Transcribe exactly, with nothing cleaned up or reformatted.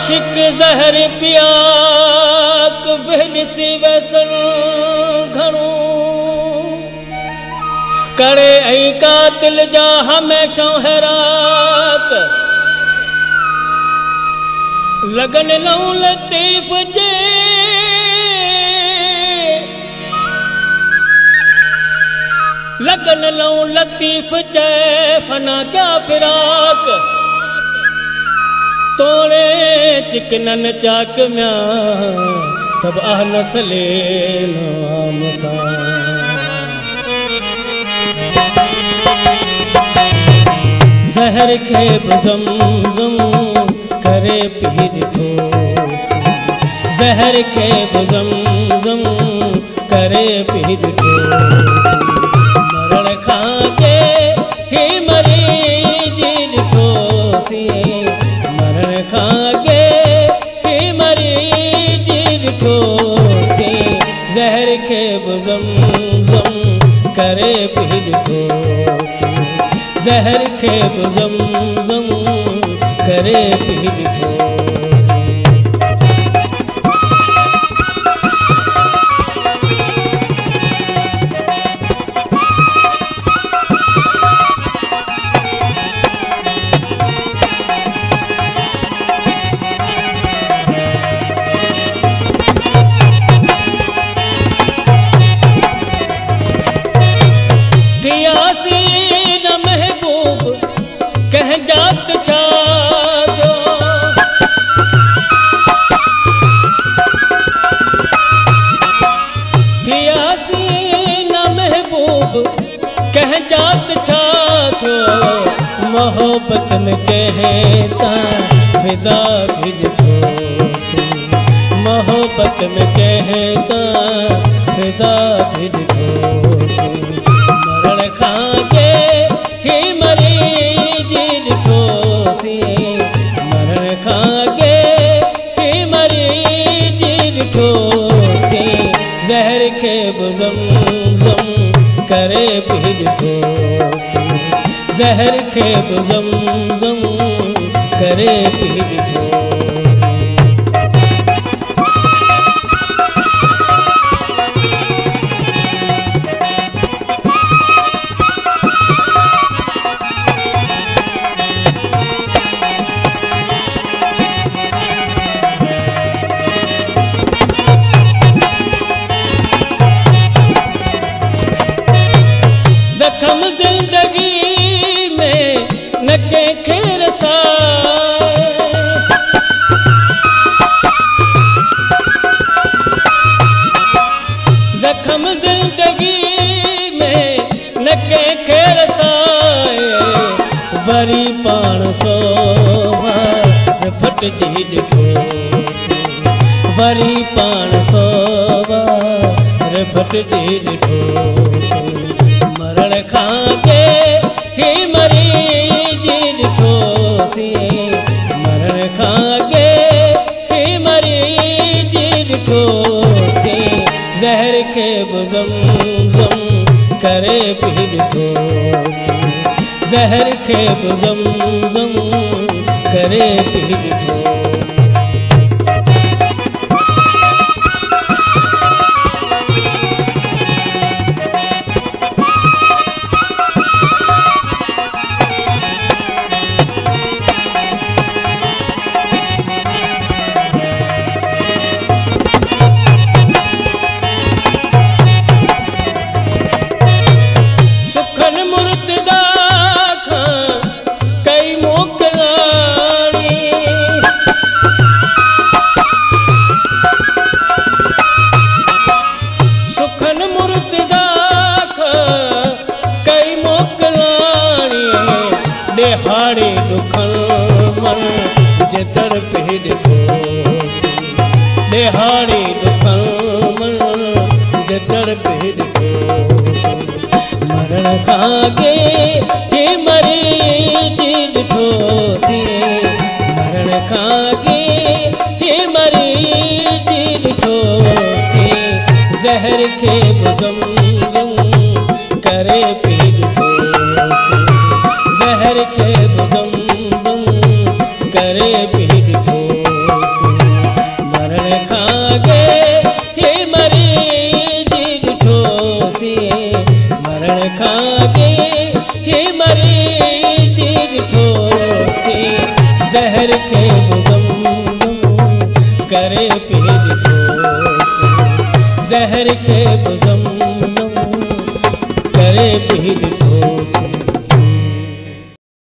आशिक ज़हर पियाक बेनिसी वैसन घणो करे ऐं कातिल जा हमेशा हैराक लगन लऊं लतीफ़ जे लगन लऊं लतीफ़ चे फना क्या फिराक तोड़े चिकनन चाक म्या तब आह नसले नाम सा ज़हर खे बुज़म ज़म करे पी ॾिठो ज़हर खे बुज़म ज़म करे पी ॾिठो मरण खां अॻे ही मरीज़ ॾिठोसीं मरण खां अॻे ही मरीज़ ॾिठोसीं ज़हर खे बुज़म ज़म करे पी ॾिठोसीं ज़हर खे बुज़म ज़म करे पी ॾिठोसीं जात छा जो थियासी न महबूब कह जात छा थो मोहब्बत में कहें ता फिदा थी ॾिठोसीं मोहब्बत में कहें ता फिदा थी ॾिठोसीं मरण खां अॻे ही मरीज़ मरण खां अॻे ही मरीज़ ॾिठोसीं ज़हर खे बुज़म ज़म करे पी ॾिठोसीं ज़हर खे बुज़म ज़म करे पी ॾिठोसीं ज़ख़्म ज़िंदगी में न कंहिंखे रसाए ज़ख़्म ज़िंदगी में न कंहिंखे रसाए वरी पाण सो वार फटजी ॾिठोसीं वरी पाण सो वार फटजी ॾिठोसीं मरण खां अॻे ही मरीज़ ॾिठोसीं मरण खां अॻे ही मरीज़ ॾिठोसीं ज़हर खे बुज़म ज़म करे पी ॾिठोसीं ज़हर खे बुज़म ज़म करे पी ॾिठोसीं हाड़े दुखन मन जे तड़पे ॾिठोसीं ॾेहाड़े दुखन मन जे तड़पे ॾिठोसीं मरण खां अॻे ही मरीज़ ॾिठोसीं मरण खां अॻे ही मरीज़ ॾिठोसीं ज़हर खे बुज़म ज़म करे पी ॾिठोसीं ज़हर खे बुज़म ज़म करे पी ॾिठोसीं खे बुज़म करे पीर ठोस, ज़हर खे बुज़म करे पीर ठोस।